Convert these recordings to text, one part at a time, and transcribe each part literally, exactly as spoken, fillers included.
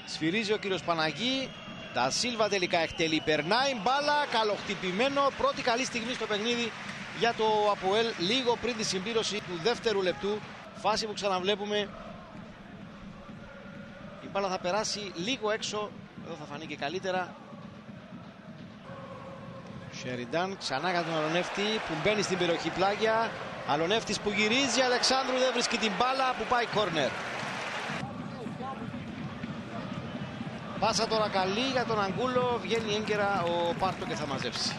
Σφυρίζει ο κύριος Παναγή. Τα Σίλβα τελικά εκτελεί. Περνάει μπάλα, καλοχτυπημένο. Πρώτη καλή στιγμή στο παιχνίδι για το ΑΠΟΕΛ λίγο πριν τη συμπλήρωση του δεύτερου λεπτού. Φάση που ξαναβλέπουμε. Η μπάλα θα περάσει λίγο έξω. Εδώ θα φανεί και καλύτερα. Σεριντάν ξανά για τον Αλονεύτη που μπαίνει στην περιοχή πλάγια. Αλονεύτης που γυρίζει. Αλεξάνδρου δεν βρίσκει την μπάλα που πάει κόρνερ. Πάσα τώρα καλή για τον Αγκούλο. Βγαίνει έγκαιρα ο Πάρτο και θα μαζέψει.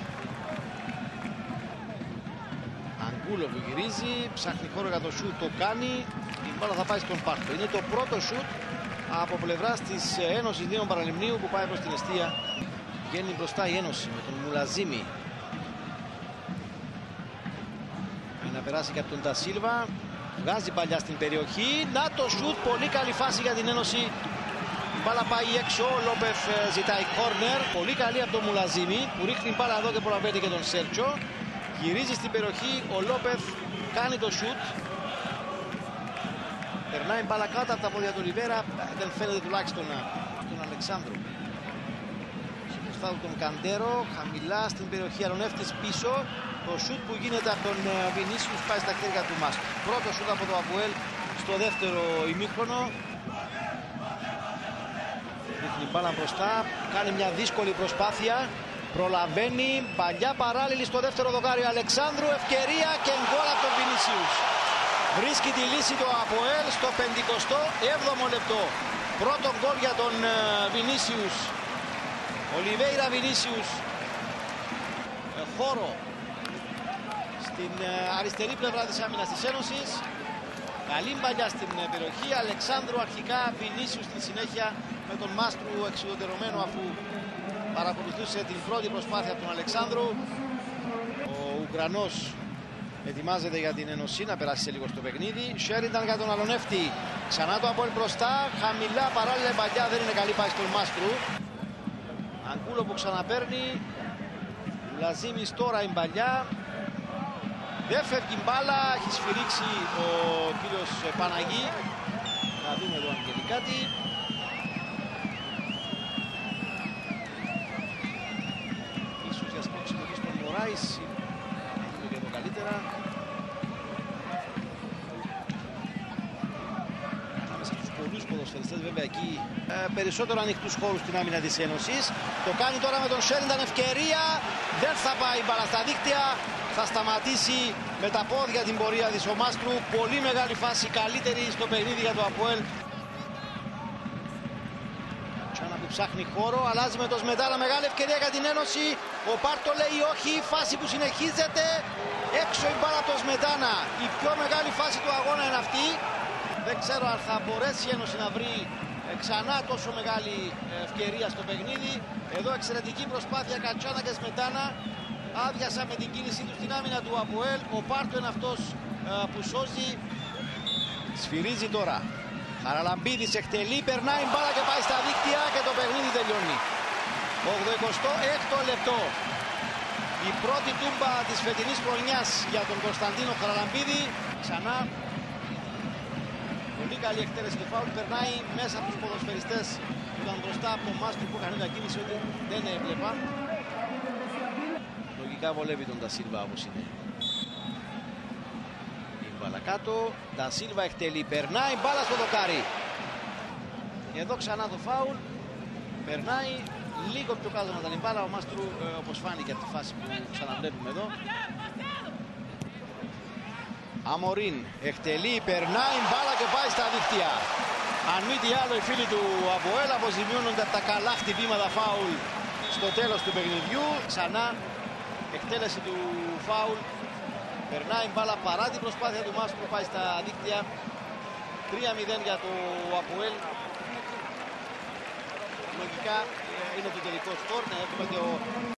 Αγκούλο που γυρίζει. Ψάχνει χώρο για το σούτ. Το κάνει. Η μπάλα θα πάει στον Πάρτο. Είναι το πρώτο σούτ από πλευράς της Ένωσης Δήμων Παραλιμνίου που πάει προς την εστία. Βγαίνει μπροστά η Ένωση με τον Μουλαζίμι. Να περάσει και από τον Τασίλβα. Βγάζει παλιά στην περιοχή. Να το σούτ. Πολύ καλή φάση για την Ένωση. Η μπάλα πάει έξω. Ο Λόπεθ ζητάει κόρνερ. Πολύ καλή από τον Μουλαζίμι που ρίχνει μπάλα εδώ και προλαβαίνει και τον Σέρτσο. Γυρίζει στην περιοχή. Ο Λόπεθ κάνει το σούτ. Περνάει μπάλα κάτω από τα πόδια του Ριβέρα. Δεν φαίνεται τουλάχιστον τον Αλεξάνδρου. Μπροστά του τον Καντέρο. Χαμηλά στην περιοχή. Αλονεύτης πίσω. Το σούτ που γίνεται από τον Βινίσιους πάει στα χέρια του Μάστου. Πρώτο σούτ από το ΑΠΟΕΛ στο δεύτερο ημίχρονο. Ρίχνει μπάλα μπροστά. Κάνει μια δύσκολη προσπάθεια. Προλαβαίνει. Παλιά παράλληλη στο δεύτερο δοκάρι Αλεξάνδρου. Ευκαιρία και γκολ από τον Βινίσιους. Βρίσκει τη λύση το ΑΠΟΕΛ στο πενηκοστό έβδομο λεπτό. Πρώτο γκολ για τον Βινίσιους. Ολιβέιρα Βινίσιους. Χώρο στην αριστερή πλευρά της άμυνας της Ένωσης. Καλή μπαλιά στην περιοχή. Αλεξάνδρου αρχικά, Βινίσιους στη συνέχεια με τον Μάστρου εξουδετερωμένο αφού παρακολουθούσε την πρώτη προσπάθεια του Αλεξάνδρου. Ο Ουκρανός ετοιμάζεται για την Ένωση να περάσει σε λίγο στο παιχνίδι. Σέριντάν για τον Αλονεύτη. Ξανά το Απόελ μπροστά. Χαμηλά παράλληλα μπαλιά, δεν είναι καλή, πάει στον Μάστρου. Αγκούλο που ξαναπαίρνει. Λαζίμης τώρα η μπαλιά. Δεν φεύγει μπάλα, έχει σφυρίξει ο κύριος Παναγή. Να δούμε εδώ αν γίνει κάτι. Ίσως για σπρώξιμο εκεί στον Μωράης. Να δούμε και εδώ καλύτερα. Ανάμεσα στους πολλούς ποδοσφαιριστές βέβαια εκεί ε, περισσότερο ανοιχτούς χώρους στην άμυνα της Ένωσης. Το κάνει τώρα με τον Σέριντάν, ευκαιρία. Δεν θα πάει μπάλα στα δίκτυα. Θα σταματήσει με τα πόδια την πορεία της ο Μάστρου. Πολύ μεγάλη φάση, καλύτερη στο παιχνίδι για το ΑΠΟΕΛ. Τσάνα που ψάχνει χώρο, αλλάζει με το Σμετάνα, μεγάλη ευκαιρία για την Ένωση. Ο Πάρτο λέει όχι, φάση που συνεχίζεται. Έξω η μπάλα από το Σμετάνα. Η πιο μεγάλη φάση του αγώνα είναι αυτή. Δεν ξέρω αν θα μπορέσει η Ένωση να βρει ξανά τόσο μεγάλη ευκαιρία στο παιχνίδι. Εδώ εξαιρετική προσπάθεια Κατσάνα και Σμετάνα. Άδειασα με την κίνησή του στην άμυνα του ΑΠΟΕΛ. Ο Πάρτο είναι αυτός ε, που σώζει. Σφυρίζει τώρα. Χαραλαμπίδης εκτελεί, περνάει μπάλα και πάει στα δίκτυα και το παιχνίδι τελειώνει. ογδοηκοστό έκτο λεπτό. Η πρώτη τούμπα της φετινής χρονιάς για τον Κωνσταντίνο Χαραλαμπίδη. Ξανά. Πολύ καλή εκτέλεση του φάουλ. Περνάει μέσα από τους ποδοσφαιριστές που ήταν μπροστά από τον Μάστρο που έκανε μια κίνηση ότι δεν έβλεπα. Λογικά βολεύει τον Τασίλβα όπως είναι. Η μπάλα κάτω. Τασίλβα εκτελεί. Περνάει μπάλα στο δοκάρι. Εδώ ξανά το φάουλ. Περνάει λίγο πιο κάτω να ήταν η μπάλα. Ο Μάστρου ε, όπως φάνηκε από τη φάση που ξαναβλέπουμε εδώ. Αμορίν εκτελεί. Περνάει μπάλα και πάει στα δίκτυα. Αν μη τι άλλο οι φίλοι του ΑΠΟΕΛ αποζημιώνονται από τα καλά χτυπήματα φάουλ στο τέλος του παιχνιδιού. Ξανά εκτέλεση του φάουλ. Περνάει μπάλα παρά την προσπάθεια του Μάστρου, πάει στα δίκτυα. τρία μηδέν για το ΑΠΟΕΛ. Λογικά είναι το τελικό σκορ. Να έχουμε και ο